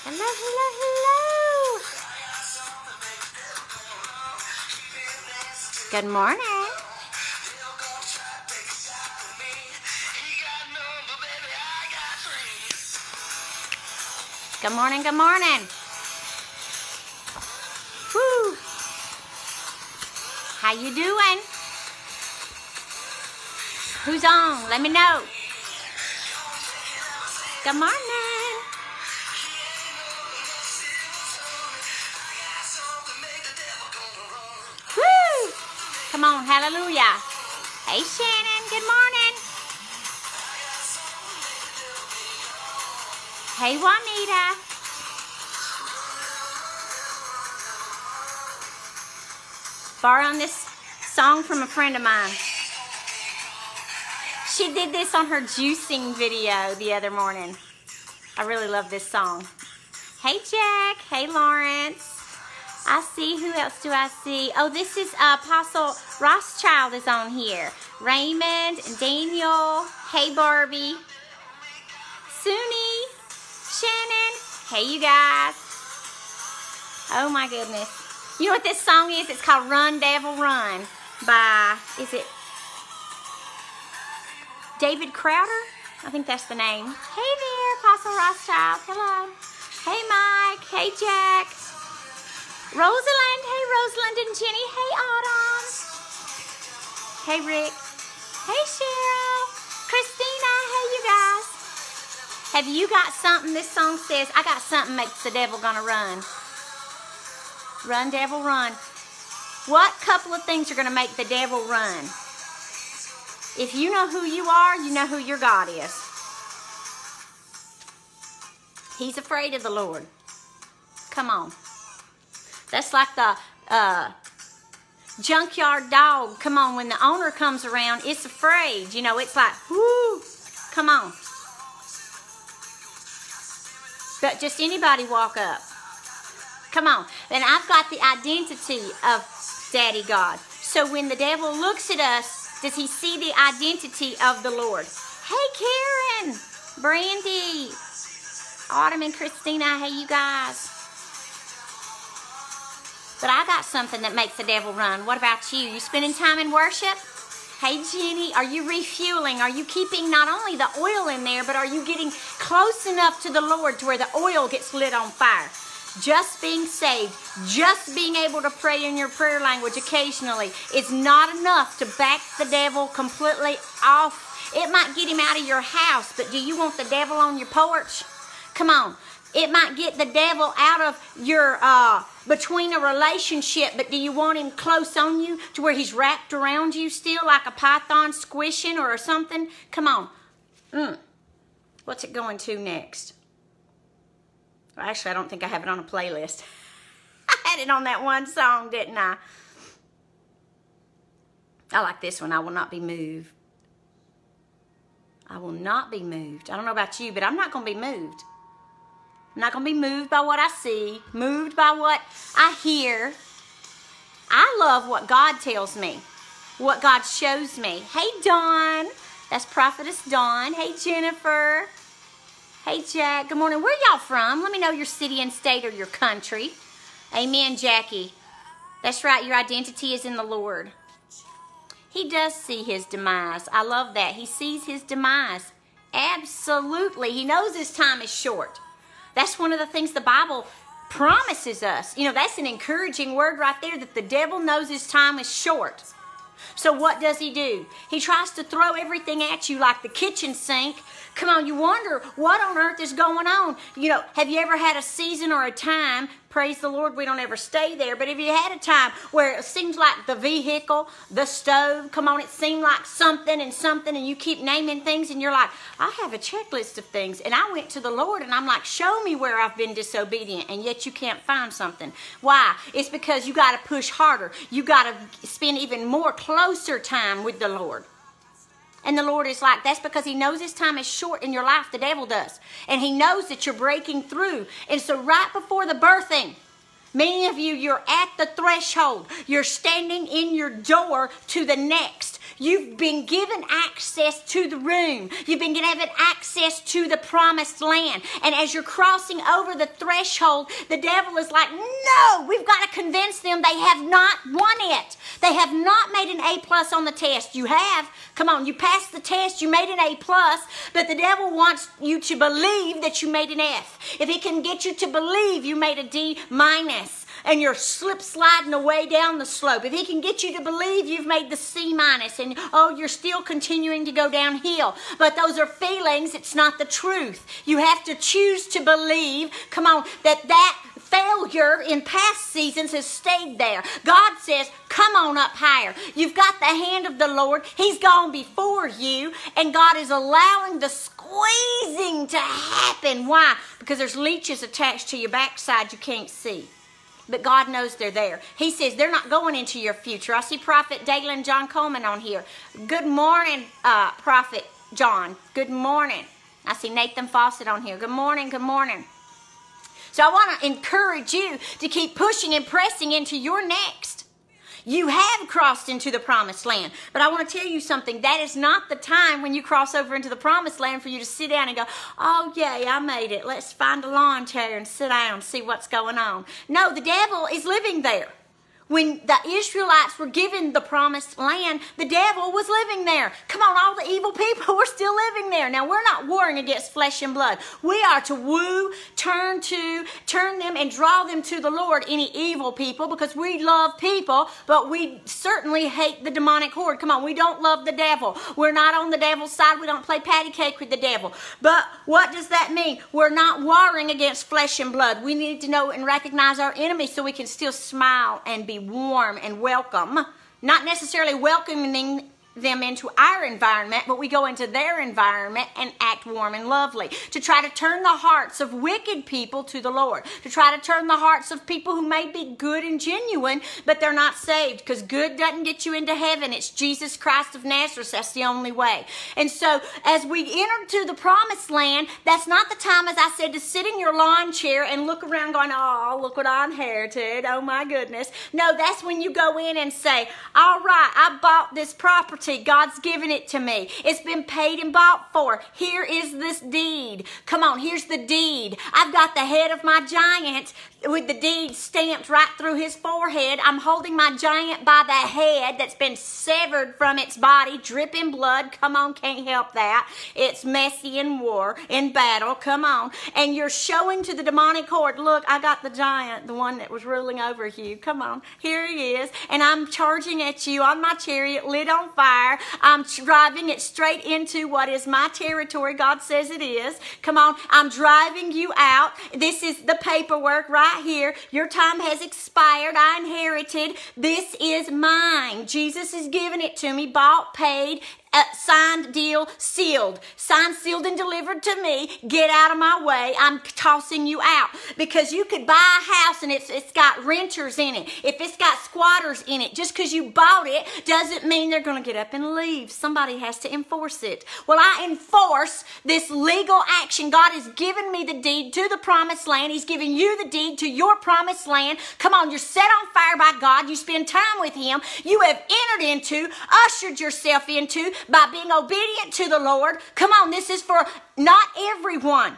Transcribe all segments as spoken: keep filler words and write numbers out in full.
Hello, hello, hello. Good morning. Good morning, good morning. Woo. How you doing? Who's on? Let me know. Good morning. Woo! Come on, hallelujah. Hey, Shannon, good morning. Hey, Juanita. Borrowing this song from a friend of mine. She did this on her juicing video the other morning. I really love this song. Hey, Jack. Hey, Lawrence. I see. Who else do I see? Oh, this is uh, Apostle Rothschild is on here. Raymond and Daniel. Hey, Barbie. Suni. Shannon. Hey, you guys. Oh, my goodness. You know what this song is? It's called Run, Devil, Run by, is it David Crowder? I think that's the name. Hey there, Apostle Rothschild. Hello. Hey, Mike. Hey, Jack. Rosalind. Hey, Rosalind and Jenny. Hey, Autumn. Hey, Rick. Hey, Cheryl. Christina. Hey, you guys. Have you got something? This song says, I got something makes the devil gonna run. Run, devil, run. What couple of things are gonna make the devil run? If you know who you are, you know who your God is. He's afraid of the Lord. Come on. That's like the uh, junkyard dog. Come on, when the owner comes around, it's afraid. You know, it's like, whoo, come on. But just anybody walk up. Come on. And I've got the identity of Daddy God. So when the devil looks at us, does he see the identity of the Lord? Hey, Karen, Brandy, Autumn and Christina, hey, you guys. But I got something that makes the devil run. What about you? You spending time in worship? Hey, Jenny, are you refueling? Are you keeping not only the oil in there, but are you getting close enough to the Lord to where the oil gets lit on fire? Just being saved, just being able to pray in your prayer language occasionally is not enough to back the devil completely off. It might get him out of your house, but do you want the devil on your porch? Come on. It might get the devil out of your, uh, between a relationship, but do you want him close on you to where he's wrapped around you still like a python squishing or something? Come on. Mm. What's it going to next? Well, actually, I don't think I have it on a playlist. I had it on that one song, didn't I? I like this one. I will not be moved. I will not be moved. I don't know about you, but I'm not going to be moved. I'm not going to be moved by what I see, moved by what I hear. I love what God tells me, what God shows me. Hey, Dawn. That's Prophetess Dawn. Hey, Jennifer. Hey, Jack. Good morning. Where y'all from? Let me know your city and state or your country. Amen, Jackie. That's right. Your identity is in the Lord. He does see his demise. I love that. He sees his demise. Absolutely. He knows his time is short. That's one of the things the Bible promises us. You know, that's an encouraging word right there, that the devil knows his time is short. So what does he do? He tries to throw everything at you like the kitchen sink. Come on, you wonder what on earth is going on. You know, have you ever had a season or a time, praise the Lord, we don't ever stay there, but have you had a time where it seems like the vehicle, the stove, come on, it seemed like something and something, and you keep naming things, and you're like, I have a checklist of things, and I went to the Lord, and I'm like, show me where I've been disobedient, and yet you can't find something. Why? It's because you got to push harder. You got to spend even more closer time with the Lord. And the Lord is like, that's because he knows his time is short in your life, the devil does. And he knows that you're breaking through. And so right before the birthing, many of you, you're at the threshold. You're standing in your door to the next. You've been given access to the room. You've been given access to the promised land. And as you're crossing over the threshold, the devil is like, no, we've got to convince them they have not won it. They have not made an A plus on the test. You have. Come on, you passed the test, you made an A plus, but the devil wants you to believe that you made an F. If he can get you to believe you made a D minus and you're slip sliding away down the slope, if he can get you to believe you've made the C minus and oh, you're still continuing to go downhill, but those are feelings, it's not the truth. You have to choose to believe, come on, that that failure in past seasons has stayed there. God says, come on up higher. You've got the hand of the Lord. He's gone before you, and God is allowing the squeezing to happen. Why? Because there's leeches attached to your backside you can't see. But God knows they're there. He says they're not going into your future. I see Prophet Dalen John Coleman on here. Good morning, uh, Prophet John. Good morning. I see Nathan Fawcett on here. Good morning, good morning. So I want to encourage you to keep pushing and pressing into your next. You have crossed into the promised land. But I want to tell you something. That is not the time when you cross over into the promised land for you to sit down and go, oh, yay, I made it. Let's find a lawn chair and sit down and see what's going on. No, the devil is living there. When the Israelites were given the promised land, the devil was living there. Come on, all the evil people were still living there. Now, we're not warring against flesh and blood. We are to woo, turn to, turn them and draw them to the Lord, any evil people, because we love people, but we certainly hate the demonic horde. Come on, we don't love the devil. We're not on the devil's side. We don't play patty cake with the devil. But what does that mean? We're not warring against flesh and blood. We need to know and recognize our enemy so we can still smile and be warm and welcome, not necessarily welcoming them into our environment, but we go into their environment and act warm and lovely to try to turn the hearts of wicked people to the Lord, to try to turn the hearts of people who may be good and genuine, but they're not saved, because good doesn't get you into heaven. It's Jesus Christ of Nazareth. That's the only way. And so as we enter to the promised land, that's not the time, as I said, to sit in your lawn chair and look around going, oh, look what I inherited. Oh my goodness. No, that's when you go in and say, all right, I bought this property. God's given it to me. It's been paid and bought for. Here is this deed. Come on, here's the deed. I've got the head of my giant with the deed stamped right through his forehead. I'm holding my giant by the head that's been severed from its body, dripping blood. Come on, can't help that. It's messy in war, in battle. Come on. And you're showing to the demonic horde, look, I got the giant, the one that was ruling over you. Come on, here he is. And I'm charging at you on my chariot, lit on fire. I'm driving it straight into what is my territory. God says it is. Come on, I'm driving you out. This is the paperwork right here. Your time has expired. I inherited. This is mine. Jesus has given it to me, bought, paid, Uh, signed, deal, sealed. Signed, sealed, and delivered to me. Get out of my way. I'm tossing you out. Because you could buy a house and it's it's got renters in it. If it's got squatters in it, just because you bought it doesn't mean they're going to get up and leave. Somebody has to enforce it. Well, I enforce this legal action. God has given me the deed to the promised land. He's given you the deed to your promised land. Come on, you're set on fire by God. You spend time with Him. You have entered into, ushered yourself into, by being obedient to the Lord. Come on, this is for not everyone,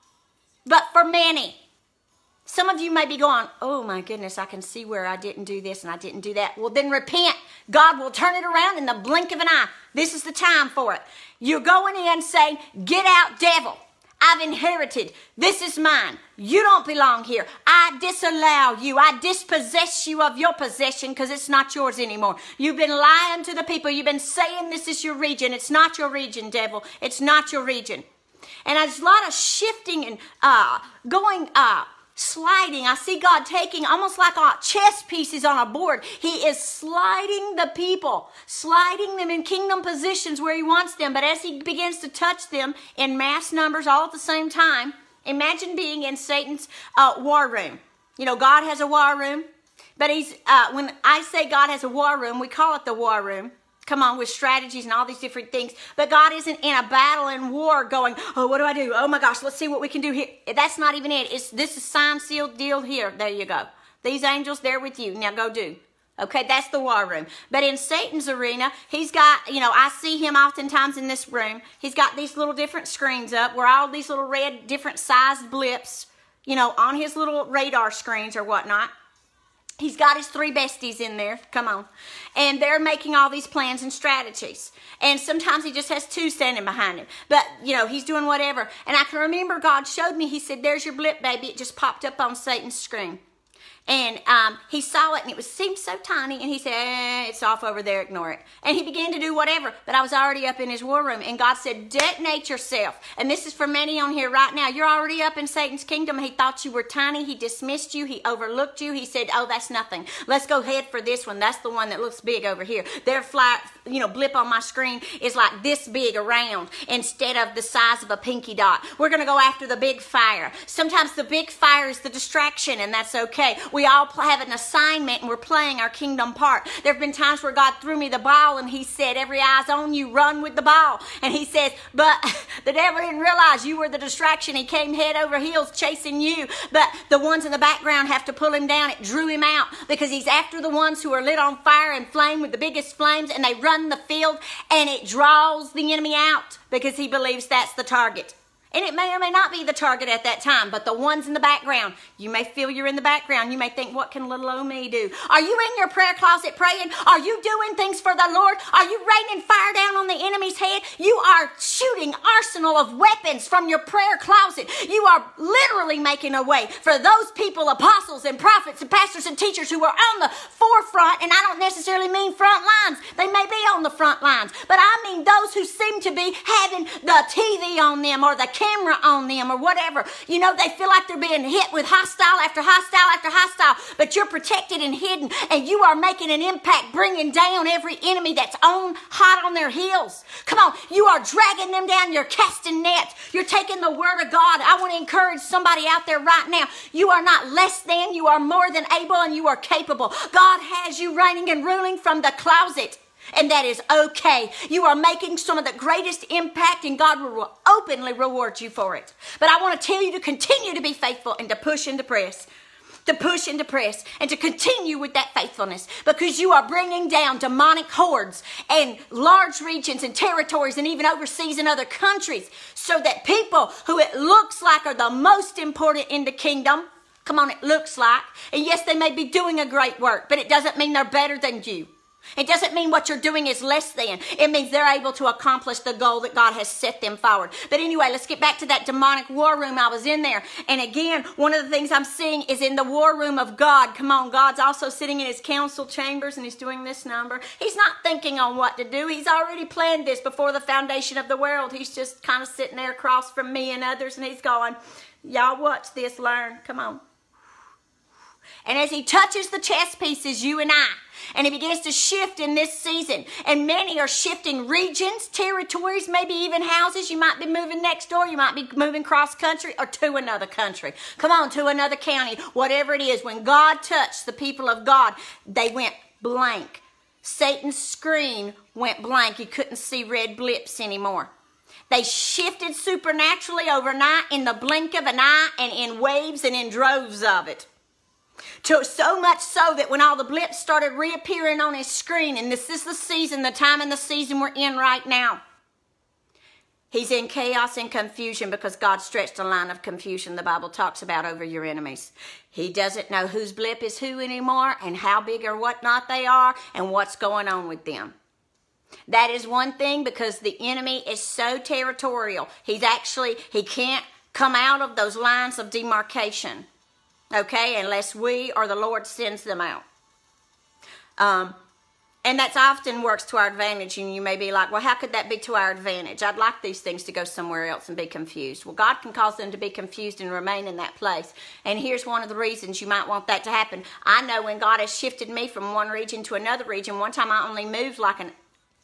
but for many. Some of you may be going, oh my goodness, I can see where I didn't do this and I didn't do that. Well, then repent. God will turn it around in the blink of an eye. This is the time for it. You're going in saying, get out, devil. I've inherited. This is mine. You don't belong here. I disallow you. I dispossess you of your possession because it's not yours anymore. You've been lying to the people. You've been saying this is your region. It's not your region, devil. It's not your region. And there's a lot of shifting and uh, going up. Sliding. I see God taking almost like uh, chess pieces on a board. He is sliding the people, sliding them in kingdom positions where He wants them. But as He begins to touch them in mass numbers all at the same time, imagine being in Satan's uh, war room. You know, God has a war room, but He's, uh, when I say God has a war room, we call it the war room. Come on, with strategies and all these different things. But God isn't in a battle and war going, oh, what do I do? Oh my gosh, let's see what we can do here. That's not even it. It's, this is signed, sealed, deal here. There you go. These angels, they're with you. Now go do. Okay, that's the war room. But in Satan's arena, he's got, you know, I see him oftentimes in this room. He's got these little different screens up where all these little red different sized blips, you know, on his little radar screens or whatnot. He's got his three besties in there. Come on. And they're making all these plans and strategies. And sometimes he just has two standing behind him. But, you know, he's doing whatever. And I can remember God showed me, he said, there's your blip, baby. It just popped up on Satan's screen. And um, he saw it, and it was seemed so tiny, and he said, eh, it's off over there, ignore it. And he began to do whatever, but I was already up in his war room, and God said, detonate yourself. And this is for many on here right now. You're already up in Satan's kingdom. He thought you were tiny. He dismissed you. He overlooked you. He said, oh, that's nothing. Let's go head for this one. That's the one that looks big over here. Their fly, you know, blip on my screen is like this big around instead of the size of a pinky dot. We're going to go after the big fire. Sometimes the big fire is the distraction, and that's okay. We all have an assignment, and we're playing our kingdom part. There have been times where God threw me the ball, and he said, every eye's on you, run with the ball. And he says, but the devil didn't realize you were the distraction. He came head over heels chasing you, but the ones in the background have to pull him down. It drew him out because he's after the ones who are lit on fire and flame with the biggest flames, and they run the field, and it draws the enemy out because he believes that's the target. And it may or may not be the target at that time, but the ones in the background, you may feel you're in the background. You may think, what can little old me do? Are you in your prayer closet praying? Are you doing things for the Lord? Are you raining fire down on the enemy's head? You are shooting arsenal of weapons from your prayer closet. You are literally making a way for those people, apostles and prophets and pastors and teachers who are on the forefront, and I don't necessarily mean front lines. They may be on the front lines, but I mean those who seem to be having the T V on them or the camera on them or whatever. You know, they feel like they're being hit with hostile after hostile after hostile, but you're protected and hidden, and you are making an impact, bringing down every enemy that's on hot on their heels. Come on, you are dragging them down. You're casting nets. You're taking the word of God. I want to encourage somebody out there right now. You are not less than. You are more than able, and you are capable. God has you reigning and ruling from the closet. And that is okay. You are making some of the greatest impact, and God will openly reward you for it. But I want to tell you to continue to be faithful and to push and to press. To push and to press and to continue with that faithfulness, because you are bringing down demonic hordes and large regions and territories and even overseas in other countries, so that people who it looks like are the most important in the kingdom, come on, it looks like, and yes, they may be doing a great work, but it doesn't mean they're better than you. It doesn't mean what you're doing is less than. It means they're able to accomplish the goal that God has set them forward. But anyway, let's get back to that demonic war room. I was in there. And again, one of the things I'm seeing is in the war room of God. Come on, God's also sitting in his council chambers, and he's doing this number. He's not thinking on what to do. He's already planned this before the foundation of the world. He's just kind of sitting there across from me and others, and he's going, y'all watch this, learn. Come on. And as he touches the chess pieces, you and I, and it begins to shift in this season, and many are shifting regions, territories, maybe even houses. You might be moving next door. You might be moving cross country or to another country. Come on, to another county, whatever it is. When God touched the people of God, they went blank. Satan's screen went blank. You couldn't see red blips anymore. They shifted supernaturally overnight in the blink of an eye and in waves and in droves of it. To so much so that when all the blips started reappearing on his screen, and this is the season, the time and the season we're in right now, he's in chaos and confusion because God stretched a line of confusion the Bible talks about over your enemies. He doesn't know whose blip is who anymore and how big or whatnot they are and what's going on with them. That is one thing, because the enemy is so territorial. He's actually, he can't come out of those lines of demarcation. Okay, unless we or the Lord sends them out. Um, and that often works to our advantage. And you may be like, well, how could that be to our advantage? I'd like these things to go somewhere else and be confused. Well, God can cause them to be confused and remain in that place. And here's one of the reasons you might want that to happen. I know when God has shifted me from one region to another region, one time I only moved like an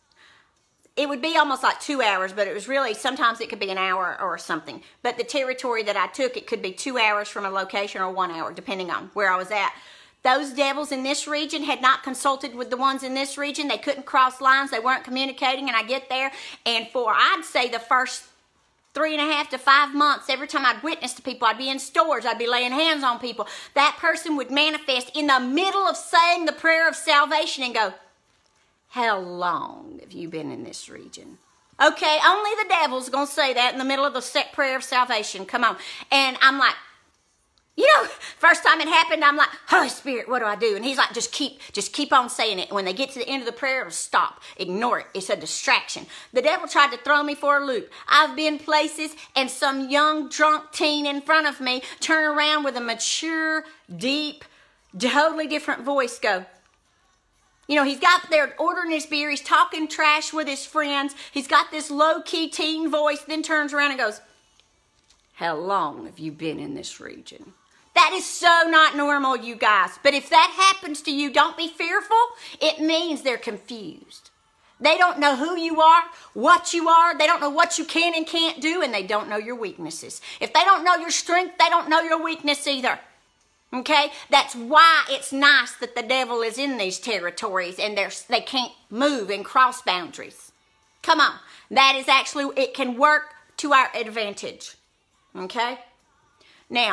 it would be almost like two hours, but it was really, sometimes it could be an hour or something. But the territory that I took, it could be two hours from a location or one hour, depending on where I was at. Those devils in this region had not consulted with the ones in this region. They couldn't cross lines. They weren't communicating, and I get there. And for, I'd say, the first three and a half to five months, every time I'd witness to people, I'd be in stores, I'd be laying hands on people, that person would manifest in the middle of saying the prayer of salvation and go, how long have you been in this region? Okay, only the devil's going to say that in the middle of the set prayer of salvation. Come on. And I'm like, you know, first time it happened, I'm like, Holy Spirit, what do I do? And he's like, just keep, just keep on saying it. And when they get to the end of the prayer, it'll stop. Ignore it. It's a distraction. The devil tried to throw me for a loop. I've been places and some young drunk teen in front of me turn around with a mature, deep, totally different voice go, you know, he's got there ordering his beer. He's talking trash with his friends. He's got this low-key teen voice, then turns around and goes, how long have you been in this region? That is so not normal, you guys. But if that happens to you, don't be fearful. It means they're confused. They don't know who you are, what you are. They don't know what you can and can't do, and they don't know your weaknesses. If they don't know your strength, they don't know your weakness either. Okay? That's why it's nice that the devil is in these territories and they're, they can't move and cross boundaries. Come on. That is actually, it can work to our advantage. Okay? Now,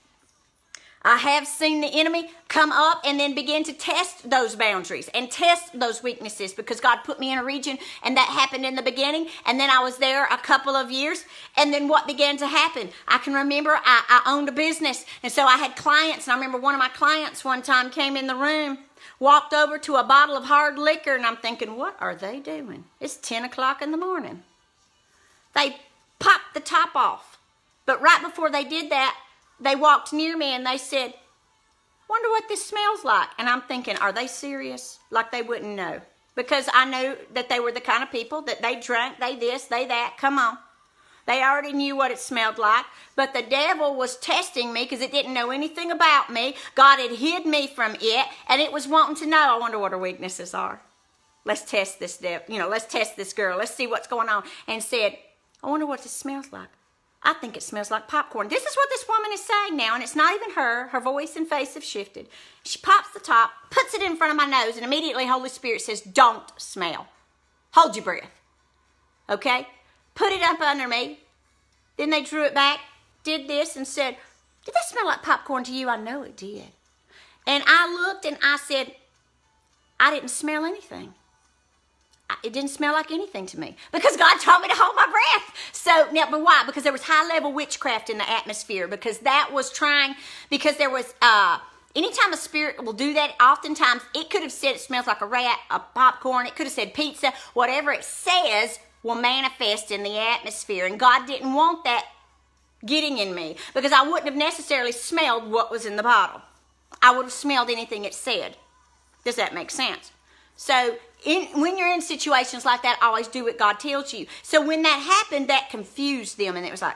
I have seen the enemy come up and then begin to test those boundaries and test those weaknesses because God put me in a region and that happened in the beginning. And then I was there a couple of years. And then what began to happen? I can remember I, I owned a business. And so I had clients. And I remember one of my clients one time came in the room, walked over to a bottle of hard liquor. And I'm thinking, what are they doing? It's ten o'clock in the morning. They popped the top off. But right before they did that, they walked near me and they said, wonder what this smells like. And I'm thinking, are they serious? Like they wouldn't know. Because I knew that they were the kind of people that they drank, they this, they that. Come on. They already knew what it smelled like. But the devil was testing me because it didn't know anything about me. God had hid me from it. And it was wanting to know, I wonder what her weaknesses are. Let's test this devil. You know, let's test this girl. Let's see what's going on. And said, I wonder what this smells like. I think it smells like popcorn. This is what this woman is saying now, and it's not even her. Her voice and face have shifted. She pops the top, puts it in front of my nose, and immediately Holy Spirit says, don't smell. Hold your breath. Okay? Put it up under me. Then they drew it back, did this, and said, did that smell like popcorn to you? I know it did. And I looked, and I said, I didn't smell anything. It didn't smell like anything to me because God told me to hold my breath. So now, but why? Because there was high level witchcraft in the atmosphere because that was trying, because there was, uh, anytime a spirit will do that, oftentimes it could have said it smells like a rat, a popcorn. It could have said pizza. Whatever it says will manifest in the atmosphere. And God didn't want that getting in me because I wouldn't have necessarily smelled what was in the bottle. I would have smelled anything it said. Does that make sense? So in, when you're in situations like that, always do what God tells you. So when that happened, that confused them. And it was like,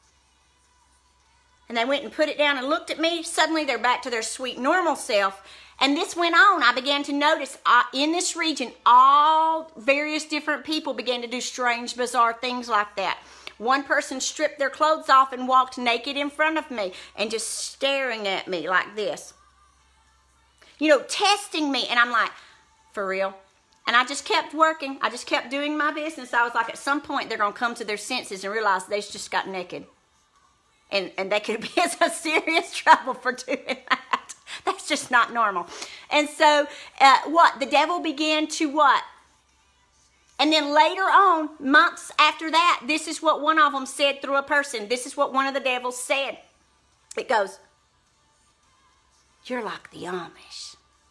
and they went and put it down and looked at me. Suddenly they're back to their sweet normal self. And this went on. I began to notice uh, in this region, all various different people began to do strange, bizarre things like that. One person stripped their clothes off and walked naked in front of me and just staring at me like this. You know, testing me. And I'm like, for real? And I just kept working. I just kept doing my business. I was like, at some point, they're going to come to their senses and realize they just got naked. And, and they could be in some serious trouble for doing that. That's just not normal. And so, uh, what? The devil began to what? And then later on, months after that, this is what one of them said through a person. This is what one of the devils said. It goes, you're like the Amish.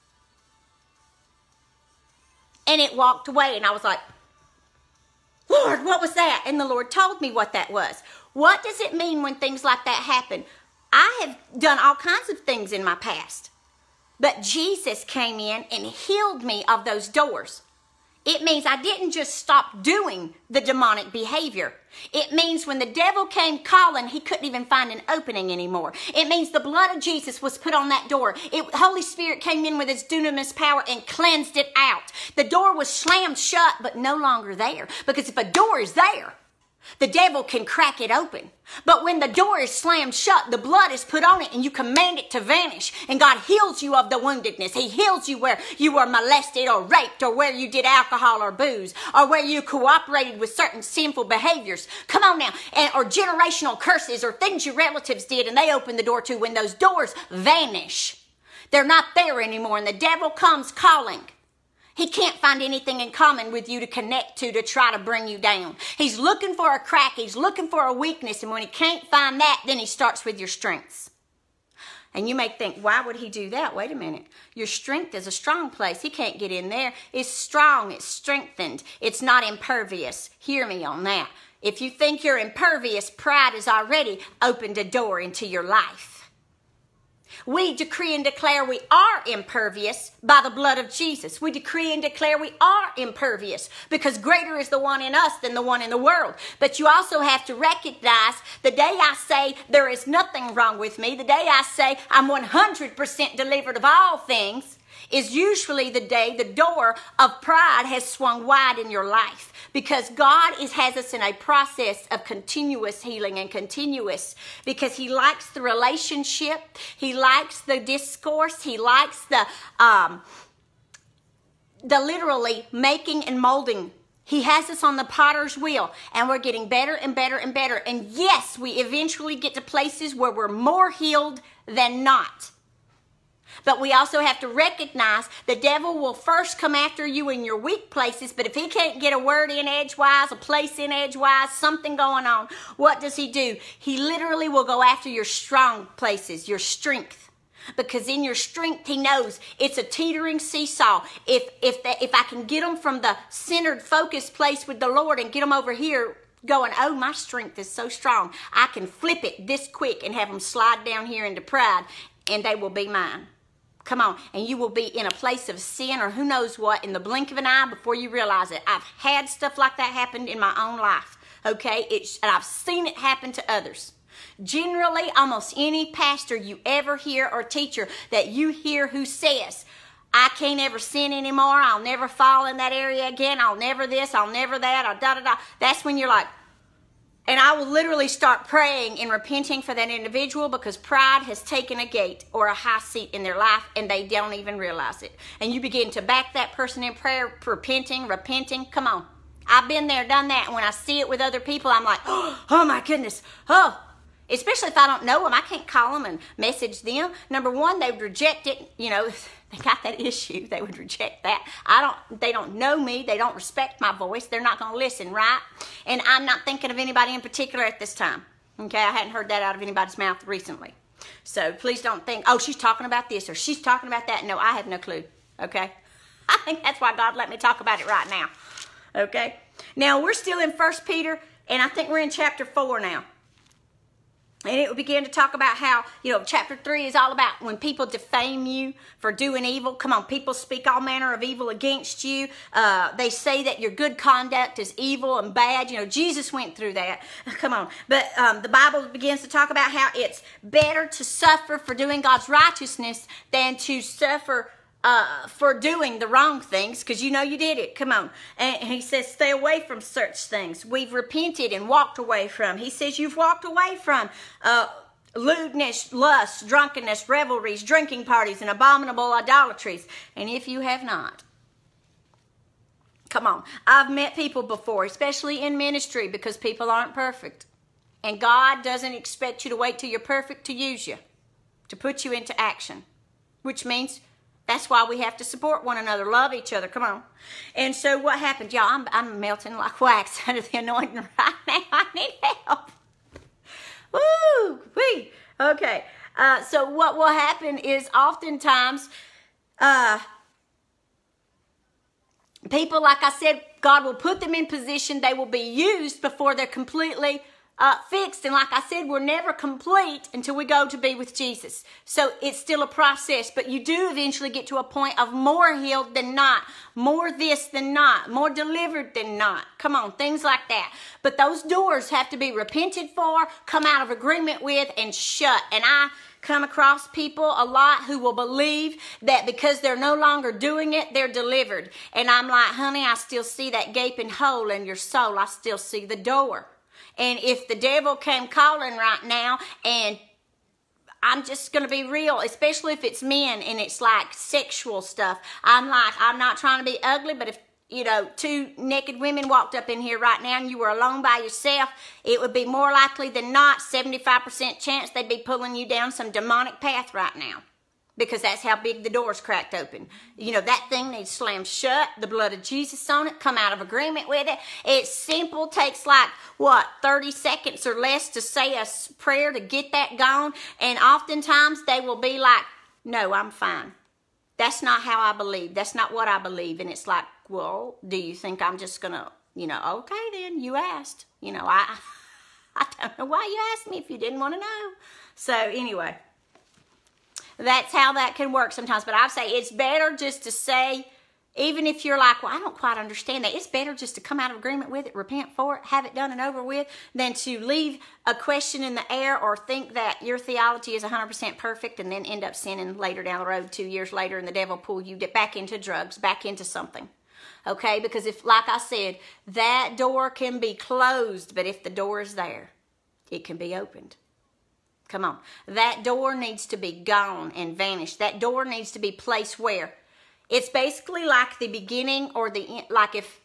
And it walked away, and I was like, Lord, what was that? And the Lord told me what that was. What does it mean when things like that happen? I have done all kinds of things in my past, but Jesus came in and healed me of those doors. It means I didn't just stop doing the demonic behavior. It means when the devil came calling, he couldn't even find an opening anymore. It means the blood of Jesus was put on that door. It, Holy Spirit came in with his dunamis power and cleansed it out. The door was slammed shut, but no longer there. Because if a door is there, The devil can crack it open. But when the door is slammed shut, the blood is put on it and you command it to vanish. And God heals you of the woundedness. He heals you where you were molested or raped, or where you did alcohol or booze, or where you cooperated with certain sinful behaviors. Come on now. And, or generational curses or things your relatives did and they opened the door to. When those doors vanish, they're not there anymore, and the devil comes calling. He can't find anything in common with you to connect to to try to bring you down. He's looking for a crack. He's looking for a weakness. And when he can't find that, then he starts with your strengths. And you may think, why would he do that? Wait a minute. Your strength is a strong place. He can't get in there. It's strong. It's strengthened. It's not impervious. Hear me on that. If you think you're impervious, pride has already opened a door into your life. We decree and declare we are impervious by the blood of Jesus. We decree and declare we are impervious because greater is the one in us than the one in the world. But you also have to recognize the day I say there is nothing wrong with me, the day I say I'm one hundred percent delivered of all things, is usually the day the door of pride has swung wide in your life, because God is, has us in a process of continuous healing and continuous, because he likes the relationship, he likes the discourse, he likes the, um, the literally making and molding. He has us on the potter's wheel, and we're getting better and better and better. And yes, we eventually get to places where we're more healed than not. But we also have to recognize the devil will first come after you in your weak places, but if he can't get a word in edgewise, a place in edgewise, something going on, what does he do? He literally will go after your strong places, your strength. Because in your strength, he knows it's a teetering seesaw. If, if, the, if I can get them from the centered, focused place with the Lord and get them over here going, oh, my strength is so strong, I can flip it this quick and have them slide down here into pride, and they will be mine. Come on, and you will be in a place of sin or who knows what in the blink of an eye before you realize it. I've had stuff like that happen in my own life, okay? It's, and I've seen it happen to others. Generally, almost any pastor you ever hear or teacher that you hear who says, I can't ever sin anymore, I'll never fall in that area again, I'll never this, I'll never that, or da-da-da. That's when you're like, and I will literally start praying and repenting for that individual, because pride has taken a gate or a high seat in their life and they don't even realize it. And you begin to back that person in prayer, repenting, repenting. Come on. I've been there, done that. And when I see it with other people, I'm like, oh my goodness. Oh, especially if I don't know them. I can't call them and message them. Number one, they would reject it. You know, if they got that issue, they would reject that. I don't, they don't know me. They don't respect my voice. They're not going to listen, right? And I'm not thinking of anybody in particular at this time. Okay, I hadn't heard that out of anybody's mouth recently. So please don't think, oh, she's talking about this or she's talking about that. No, I have no clue. Okay? I think that's why God let me talk about it right now. Okay? Now, we're still in First Peter, and I think we're in chapter four now. And it began to talk about how, you know, chapter three is all about when people defame you for doing evil. Come on, people speak all manner of evil against you. Uh, they say that your good conduct is evil and bad. You know, Jesus went through that. Come on. But um, the Bible begins to talk about how it's better to suffer for doing God's righteousness than to suffer Uh, for doing the wrong things, because you know you did it. Come on. And he says, stay away from such things. We've repented and walked away from. He says you've walked away from uh, lewdness, lust, drunkenness, revelries, drinking parties, and abominable idolatries. And if you have not, come on. I've met people before, especially in ministry, because people aren't perfect. And God doesn't expect you to wait till you're perfect to use you, to put you into action, which means that's why we have to support one another, love each other. Come on. And so what happened? Y'all, I'm, I'm melting like wax under the anointing right now. I need help. Woo! Wee! Okay. Uh, so what will happen is oftentimes uh, people, like I said, God will put them in position. They will be used before they're completely Uh, fixed. And like I said, we're never complete until we go to be with Jesus. So it's still a process, but you do eventually get to a point of more healed than not, more this than not, more delivered than not. Come on, things like that. But those doors have to be repented for, come out of agreement with, and shut. And I come across people a lot who will believe that because they're no longer doing it, they're delivered. And I'm like, honey, I still see that gaping hole in your soul. I still see the door. And if the devil came calling right now, and I'm just going to be real, especially if it's men and it's like sexual stuff. I'm like, I'm not trying to be ugly, but if, you know, two naked women walked up in here right now and you were alone by yourself, it would be more likely than not, seventy-five percent chance they'd be pulling you down some demonic path right now. Because that's how big the door's cracked open. You know, that thing needs slammed shut, the blood of Jesus on it, come out of agreement with it. It's simple, takes like, what, thirty seconds or less to say a prayer to get that gone. And oftentimes they will be like, no, I'm fine. That's not how I believe. That's not what I believe. And it's like, well, do you think I'm just going to, you know, okay then, you asked. You know, I, I don't know why you asked me if you didn't want to know. So anyway. That's how that can work sometimes. But I say it's better just to say, even if you're like, well, I don't quite understand that. It's better just to come out of agreement with it, repent for it, have it done and over with, than to leave a question in the air or think that your theology is one hundred percent perfect and then end up sinning later down the road, two years later, and the devil pull you back into drugs, back into something. Okay? Because if, like I said, that door can be closed, but if the door is there, it can be opened. Come on. That door needs to be gone and vanished. That door needs to be placed where? It's basically like the beginning or the, like if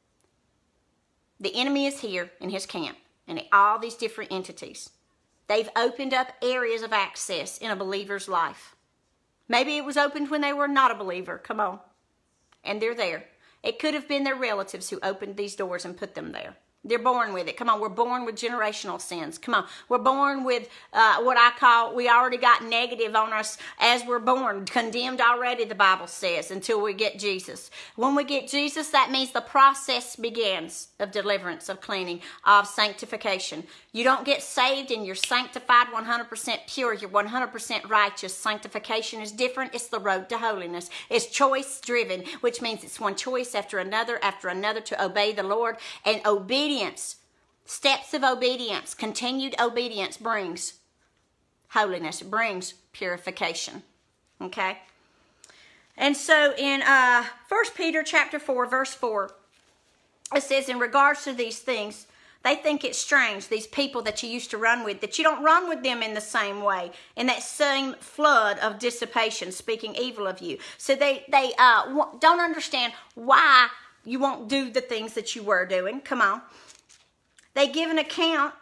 the enemy is here in his camp and all these different entities. They've opened up areas of access in a believer's life. Maybe it was opened when they were not a believer. Come on. And they're there. It could have been their relatives who opened these doors and put them there. They're born with it. Come on, we're born with generational sins. Come on, we're born with uh, what I call, we already got negative on us as we're born. Condemned already, the Bible says, until we get Jesus. When we get Jesus, that means the process begins of deliverance, of cleaning, of sanctification. You don't get saved and you're sanctified one hundred percent pure. You're one hundred percent righteous. Sanctification is different. It's the road to holiness. It's choice driven, which means it's one choice after another, after another to obey the Lord. And obedience, steps of obedience, continued obedience brings holiness. It brings purification. Okay? And so in uh, First Peter chapter four, verse four, it says, in regards to these things, they think it's strange, these people that you used to run with, that you don't run with them in the same way, in that same flood of dissipation, speaking evil of you. So they, they uh, don't understand why you won't do the things that you were doing. Come on. They give an account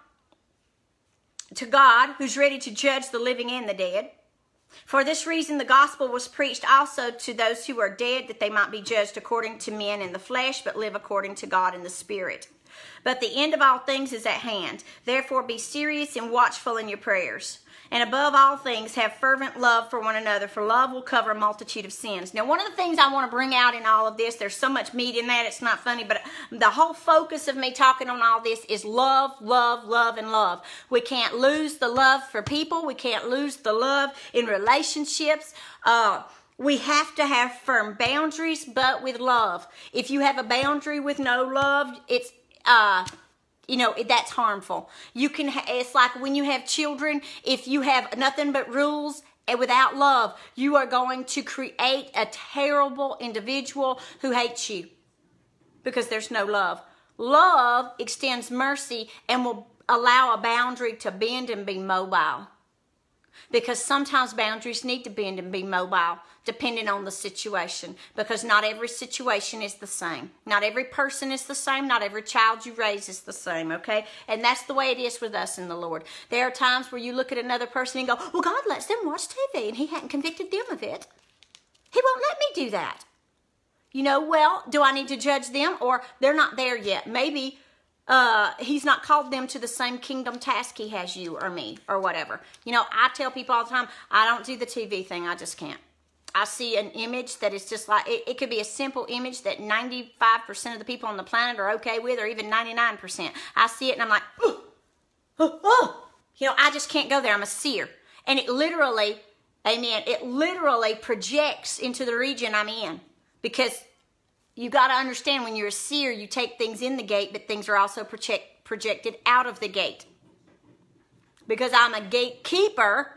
to God, who's ready to judge the living and the dead. For this reason, the gospel was preached also to those who are dead, that they might be judged according to men in the flesh, but live according to God in the spirit. But the end of all things is at hand. Therefore, be serious and watchful in your prayers. And above all things, have fervent love for one another, for love will cover a multitude of sins. Now, one of the things I want to bring out in all of this, there's so much meat in that, it's not funny, but the whole focus of me talking on all this is love, love, love, and love. We can't lose the love for people. We can't lose the love in relationships. Uh, we have to have firm boundaries, but with love. If you have a boundary with no love, it's uh you know, that's harmful. You can, it's like when you have children, if you have nothing but rules and without love, you are going to create a terrible individual who hates you because there's no love. Love extends mercy and will allow a boundary to bend and be mobile. Because sometimes boundaries need to bend and be mobile, depending on the situation. Because not every situation is the same. Not every person is the same. Not every child you raise is the same, okay? And that's the way it is with us in the Lord. There are times where you look at another person and go, well, God lets them watch T V, and He hadn't convicted them of it. He won't let me do that. You know, well, do I need to judge them? Or they're not there yet. Maybe Uh, he's not called them to the same kingdom task he has you or me or whatever. You know, I tell people all the time, I don't do the T V thing. I just can't. I see an image that is just like, it, it could be a simple image that ninety-five percent of the people on the planet are okay with, or even ninety-nine percent. I see it and I'm like, oh, oh, oh. You know, I just can't go there. I'm a seer. And it literally, amen, it literally projects into the region I'm in. Because you got to understand, when you're a seer, you take things in the gate, but things are also project, projected out of the gate. Because I'm a gatekeeper,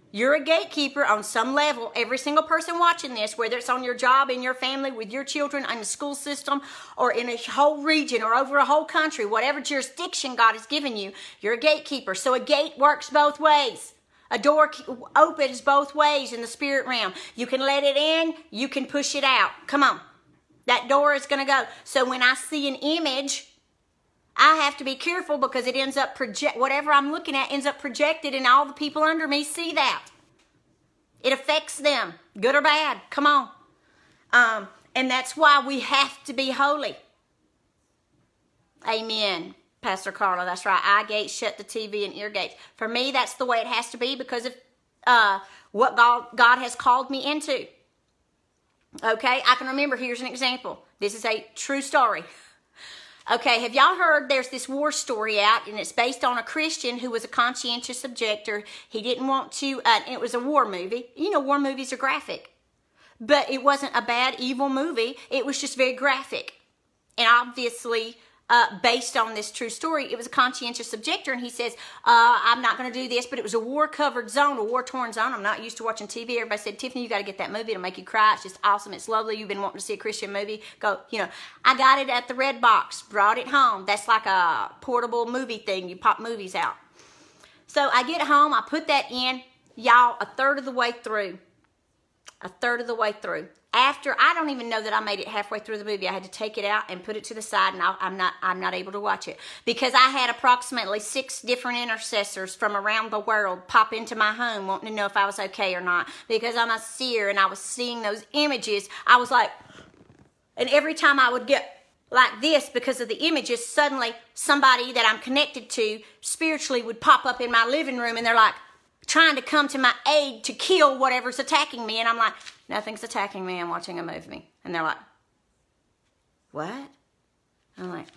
You're a gatekeeper on some level. Every single person watching this, whether it's on your job, in your family, with your children, in the school system, or in a whole region, or over a whole country, whatever jurisdiction God has given you, you're a gatekeeper. So a gate works both ways. A door opens both ways in the spirit realm. You can let it in, you can push it out. Come on. That door is going to go. So when I see an image, I have to be careful because it ends up project, whatever I'm looking at ends up projected, and all the people under me see that. It affects them, good or bad. Come on. Um, and that's why we have to be holy. Amen, Pastor Carla. That's right. Eye gates shut the T V and ear gates. For me, that's the way it has to be because of uh, what God, God has called me into. Okay, I can remember, here's an example. This is a true story. Okay, have y'all heard there's this war story out, and it's based on a Christian who was a conscientious objector. He didn't want to, uh, it was a war movie. You know, war movies are graphic. But it wasn't a bad, evil movie. It was just very graphic. And obviously, uh, based on this true story, it was a conscientious objector, and he says, uh, I'm not going to do this, but it was a war-covered zone, a war-torn zone. I'm not used to watching T V. Everybody said, Tiffany, you got to get that movie. It'll make you cry. It's just awesome. It's lovely. You've been wanting to see a Christian movie. Go, you know. I got it at the Red Box, brought it home. That's like a portable movie thing. You pop movies out. So I get home. I put that in. Y'all, a third of the way through. A third of the way through. After, I don't even know that I made it halfway through the movie. I had to take it out and put it to the side, and I, I'm not I'm not able to watch it. Because I had approximately six different intercessors from around the world pop into my home wanting to know if I was okay or not. Because I'm a seer, and I was seeing those images. I was like, and every time I would get like this because of the images, suddenly somebody that I'm connected to spiritually would pop up in my living room, and they're like, trying to come to my aid to kill whatever's attacking me. And I'm like, nothing's attacking me. I'm watching a movie. And they're like, what? I'm like,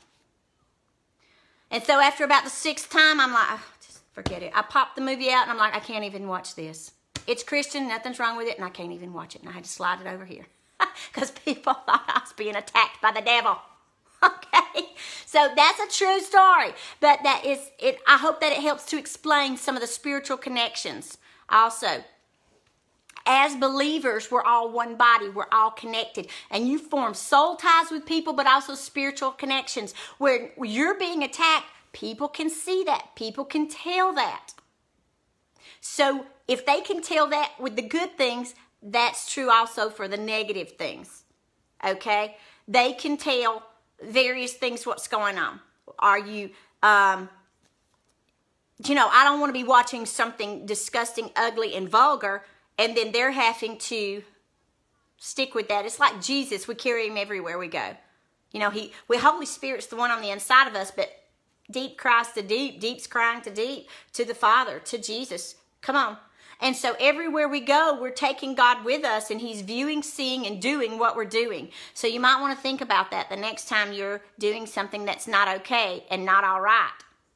and so after about the sixth time, I'm like, oh, just forget it. I popped the movie out, and I'm like, I can't even watch this. It's Christian. Nothing's wrong with it. And I can't even watch it. And I had to slide it over here because people thought I was being attacked by the devil. Okay, so that's a true story, but that is it. I hope that it helps to explain some of the spiritual connections. Also, as believers, we're all one body. We're all connected, and you form soul ties with people, but also spiritual connections. Where you're being attacked, people can see that. People can tell that. So if they can tell that with the good things, that's true also for the negative things. Okay, they can tell various things what's going on. Are you um you know, I don't want to be watching something disgusting, ugly, and vulgar, and then they're having to stick with that. It's like Jesus. We carry him everywhere we go. You know, he we Holy Spirit's the one on the inside of us, but deep cries to deep, deep's crying to deep, to the Father, to Jesus. Come on. And so everywhere we go, we're taking God with us, and he's viewing, seeing, and doing what we're doing. So you might want to think about that the next time you're doing something that's not okay and not all right.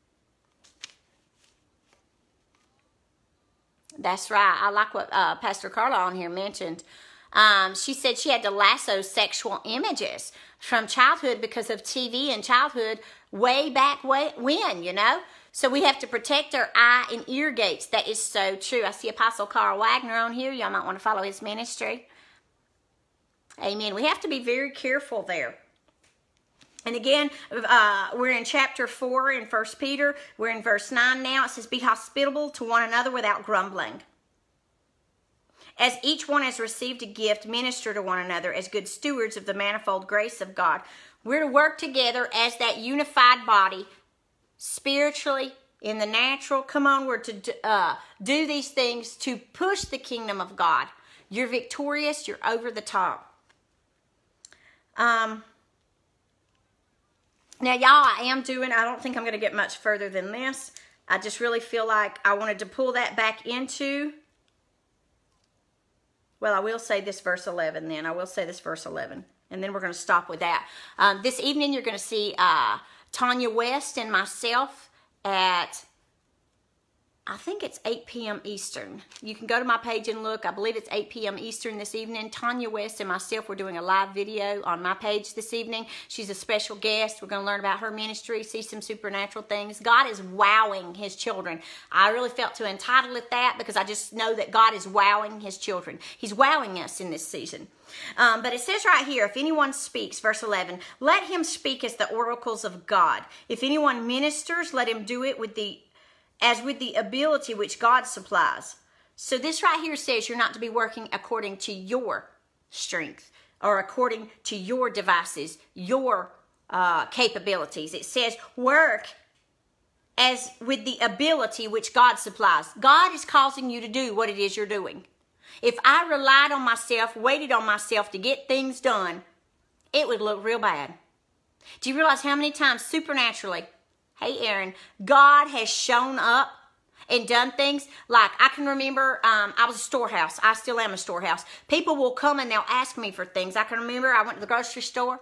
That's right. I like what uh, Pastor Carla on here mentioned. Um, she said she had to lasso sexual images from childhood because of T V and childhood way back way, when, you know. So we have to protect our eye and ear gates. That is so true. I see Apostle Carl Wagner on here. Y'all might want to follow his ministry. Amen. We have to be very careful there. And again, uh, we're in chapter four in First Peter. We're in verse nine now. It says, be hospitable to one another without grumbling. As each one has received a gift, minister to one another as good stewards of the manifold grace of God. We're to work together as that unified body, spiritually, in the natural. Come on, we're to uh, do these things to push the kingdom of God. You're victorious. You're over the top. Um... Now, y'all, I am doing, I don't think I'm going to get much further than this. I just really feel like I wanted to pull that back into, well, I will say this verse eleven then. I will say this verse eleven. And then we're going to stop with that. Um, this evening, you're going to see uh, Tanya West and myself at I think it's eight p m Eastern. You can go to my page and look. I believe it's eight p m Eastern this evening. Tanya West and myself, we're doing a live video on my page this evening. She's a special guest. We're going to learn about her ministry, see some supernatural things. God is wowing his children. I really felt to entitle it that because I just know that God is wowing his children. He's wowing us in this season. Um, but it says right here, if anyone speaks, verse eleven, let him speak as the oracles of God. If anyone ministers, let him do it with the as with the ability which God supplies. So this right here says you're not to be working according to your strength or according to your devices, your uh, capabilities. It says work as with the ability which God supplies. God is causing you to do what it is you're doing. If I relied on myself, waited on myself to get things done, it would look real bad. Do you realize how many times supernaturally, hey, Aaron, God has shown up and done things? Like, I can remember, um, I was a storehouse. I still am a storehouse. People will come and they'll ask me for things. I can remember I went to the grocery store.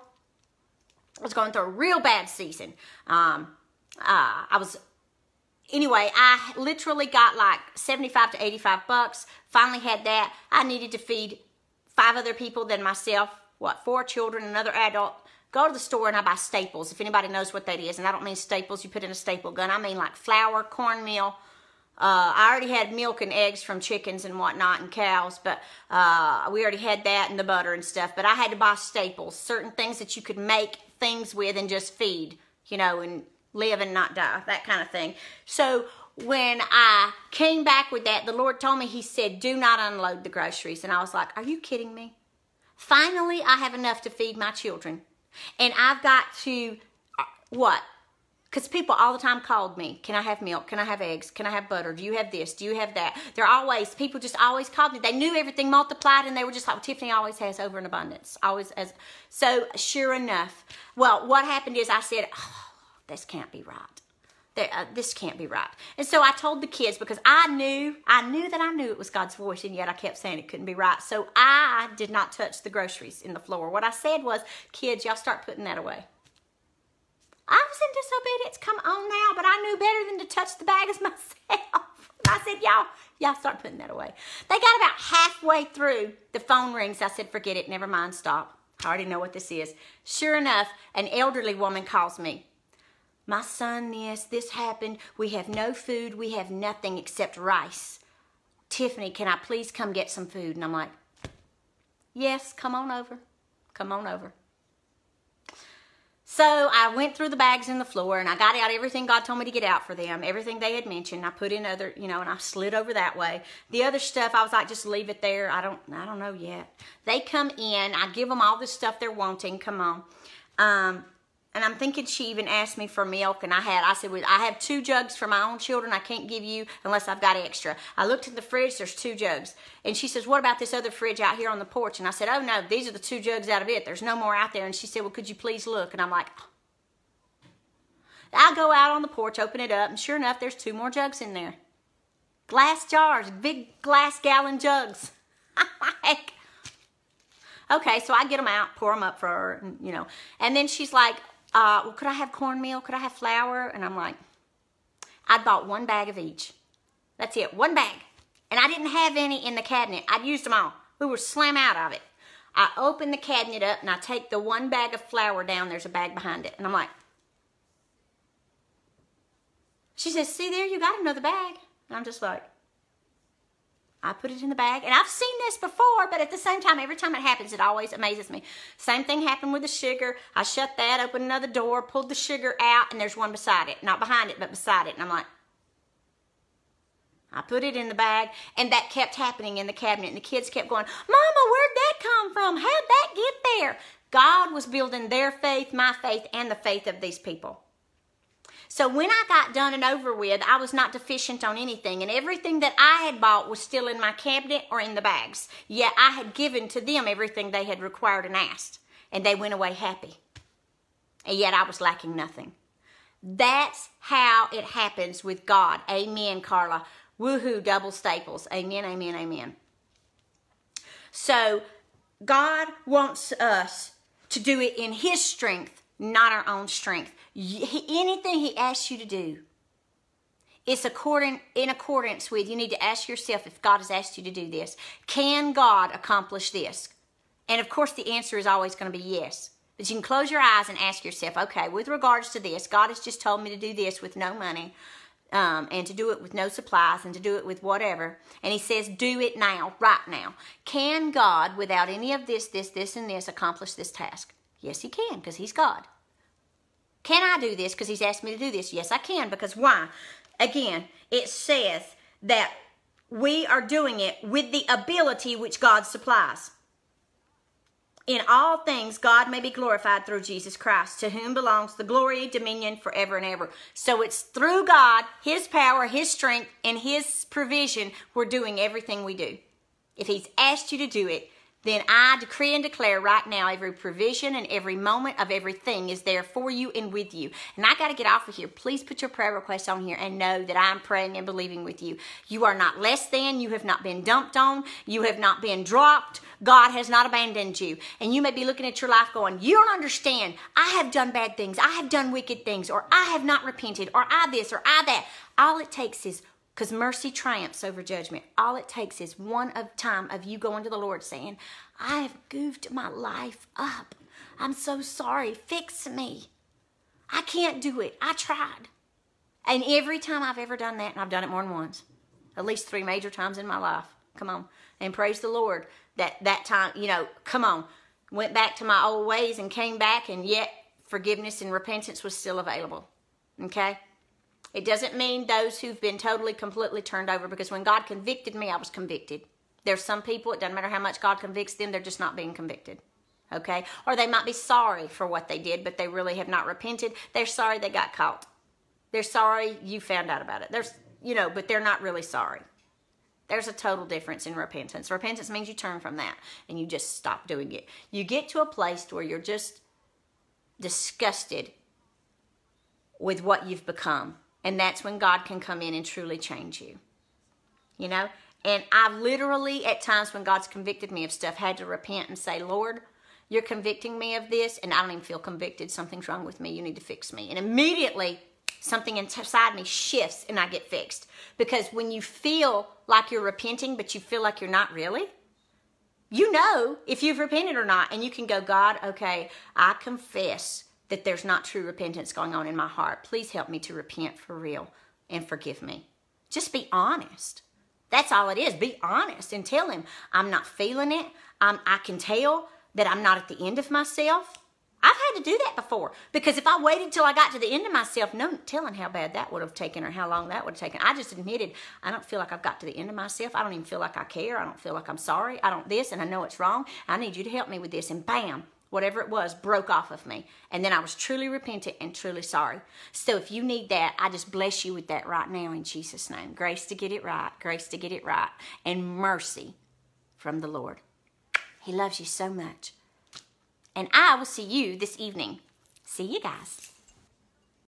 I was going through a real bad season. Um, uh, I was, anyway, I literally got like seventy-five to eighty-five bucks. Finally had that. I needed to feed five other people than myself. What, four children, another adult. Go to the store and I buy staples, if anybody knows what that is. And I don't mean staples you put in a staple gun. I mean like flour, cornmeal. Uh, I already had milk and eggs from chickens and whatnot and cows. But uh, we already had that and the butter and stuff. But I had to buy staples. Certain things that you could make things with and just feed. You know, and live and not die. That kind of thing. So when I came back with that, the Lord told me, he said, do not unload the groceries. And I was like, are you kidding me? Finally, I have enough to feed my children. And I've got to, what? Because people all the time called me. Can I have milk? Can I have eggs? Can I have butter? Do you have this? Do you have that? They're always, people just always called me. They knew everything multiplied and they were just like, well, Tiffany always has over in abundance. Always as. So sure enough, well, what happened is I said, oh, this can't be right. That, uh, this can't be right. And so I told the kids, because I knew, I knew that I knew it was God's voice, and yet I kept saying it couldn't be right. So I did not touch the groceries in the floor. What I said was, kids, y'all start putting that away. I was in disobedience, come on now, but I knew better than to touch the bags myself. I said, y'all, y'all start putting that away. They got about halfway through, the phone rings. I said, forget it, never mind, stop. I already know what this is. Sure enough, an elderly woman calls me. My son, this, this happened. We have no food. We have nothing except rice. Tiffany, can I please come get some food? And I'm like, yes, come on over. Come on over. So I went through the bags in the floor and I got out everything God told me to get out for them. Everything they had mentioned. I put in other, you know, and I slid over that way. The other stuff, I was like, just leave it there. I don't, I don't know yet. They come in. I give them all the stuff they're wanting. Come on. Um... And I'm thinking she even asked me for milk, and I had, I said, well, I have two jugs for my own children. I can't give you unless I've got extra. I looked in the fridge, there's two jugs. And she says, what about this other fridge out here on the porch? And I said, oh no, these are the two jugs out of it. There's no more out there. And she said, well, could you please look? And I'm like, oh. I go out on the porch, open it up, and sure enough, there's two more jugs in there. Glass jars, big glass gallon jugs. I'm like, okay, so I get them out, pour them up for her, you know. And then she's like, Uh, well, could I have cornmeal? Could I have flour? And I'm like, I'd bought one bag of each. That's it, one bag. And I didn't have any in the cabinet. I'd used them all. We were slam out of it. I open the cabinet up and I take the one bag of flour down. There's a bag behind it. And I'm like, she says, see there, you got another bag. And I'm just like, I put it in the bag, and I've seen this before, but at the same time, every time it happens, it always amazes me. Same thing happened with the sugar. I shut that, opened another door, pulled the sugar out, and there's one beside it. Not behind it, but beside it. And I'm like, I put it in the bag, and that kept happening in the cabinet, and the kids kept going, Mama, where'd that come from? How'd that get there? God was building their faith, my faith, and the faith of these people. So when I got done and over with, I was not deficient on anything. And everything that I had bought was still in my cabinet or in the bags. Yet I had given to them everything they had required and asked. And they went away happy. And yet I was lacking nothing. That's how it happens with God. Amen, Carla. Woohoo, double staples. Amen, amen, amen. So God wants us to do it in His strength, not our own strength. He, anything He asks you to do, It's according, in accordance with, you need to ask yourself if God has asked you to do this. Can God accomplish this? And of course the answer is always going to be yes. But you can close your eyes and ask yourself, okay, with regards to this, God has just told me to do this with no money. Um, and to do it with no supplies and to do it with whatever. And he says, do it now, right now. Can God, without any of this, this, this, and this, accomplish this task? Yes, he can, because he's God. Can I do this because he's asked me to do this? Yes, I can, because why? Again, it says that we are doing it with the ability which God supplies. In all things, God may be glorified through Jesus Christ, to whom belongs the glory, dominion, forever and ever. So it's through God, his power, his strength, and his provision, we're doing everything we do. If he's asked you to do it, then I decree and declare right now every provision and every moment of everything is there for you and with you. And I got to get off of here. Please put your prayer requests on here and know that I'm praying and believing with you. You are not less than. You have not been dumped on. You have not been dropped. God has not abandoned you. And you may be looking at your life going, you don't understand. I have done bad things. I have done wicked things. Or I have not repented. Or I this or I that. All it takes is, because mercy triumphs over judgment. All it takes is one of time of you going to the Lord saying, I have goofed my life up. I'm so sorry. Fix me. I can't do it. I tried. And every time I've ever done that, and I've done it more than once, at least three major times in my life. Come on. And praise the Lord that that time, you know, come on. Went back to my old ways and came back, and yet forgiveness and repentance was still available. Okay? It doesn't mean those who've been totally, completely turned over, because when God convicted me, I was convicted. There's some people, it doesn't matter how much God convicts them, they're just not being convicted. Okay? Or they might be sorry for what they did, but they really have not repented. They're sorry they got caught. They're sorry you found out about it. There's, you know, but they're not really sorry. There's a total difference in repentance. Repentance means you turn from that and you just stop doing it. You get to a place where you're just disgusted with what you've become. And that's when God can come in and truly change you. You know? And I've literally, at times when God's convicted me of stuff, had to repent and say, Lord, you're convicting me of this, and I don't even feel convicted. Something's wrong with me. You need to fix me. And immediately, something inside me shifts and I get fixed. Because when you feel like you're repenting, but you feel like you're not really, you know if you've repented or not. And you can go, God, okay, I confess that there's not true repentance going on in my heart. Please help me to repent for real and forgive me. Just be honest. That's all it is. Be honest and tell him, I'm not feeling it. I'm, I can tell that I'm not at the end of myself. I've had to do that before, because if I waited till I got to the end of myself, no telling how bad that would have taken or how long that would have taken. I just admitted, I don't feel like I've got to the end of myself. I don't even feel like I care. I don't feel like I'm sorry. I don't this, and I know it's wrong. I need you to help me with this. And bam, whatever it was broke off of me. And then I was truly repentant and truly sorry. So if you need that, I just bless you with that right now in Jesus' name. Grace to get it right. Grace to get it right. And mercy from the Lord. He loves you so much. And I will see you this evening. See you guys.